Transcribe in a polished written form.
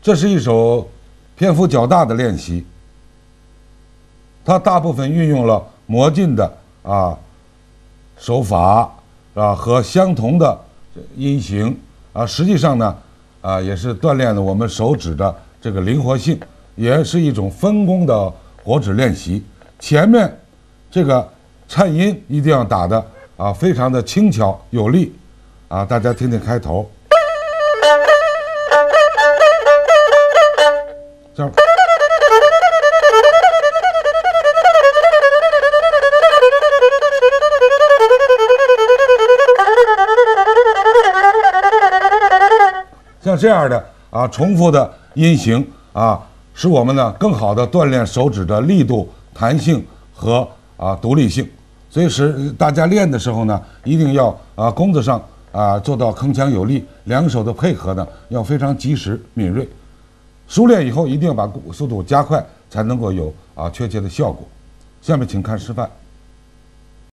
这是一首篇幅较大的练习，它大部分运用了魔镜的手法和相同的音型实际上呢也是锻炼了我们手指的这个灵活性，也是一种分工的活指练习。前面这个颤音一定要打的非常的轻巧有力大家听听开头，这样。像这样的重复的音型使我们呢更好的锻炼手指的力度、弹性和独立性。所以使大家练的时候呢，一定要弓子上做到铿锵有力，两手的配合呢要非常及时敏锐。熟练以后一定要把速度加快，才能够有确切的效果。下面请看示范。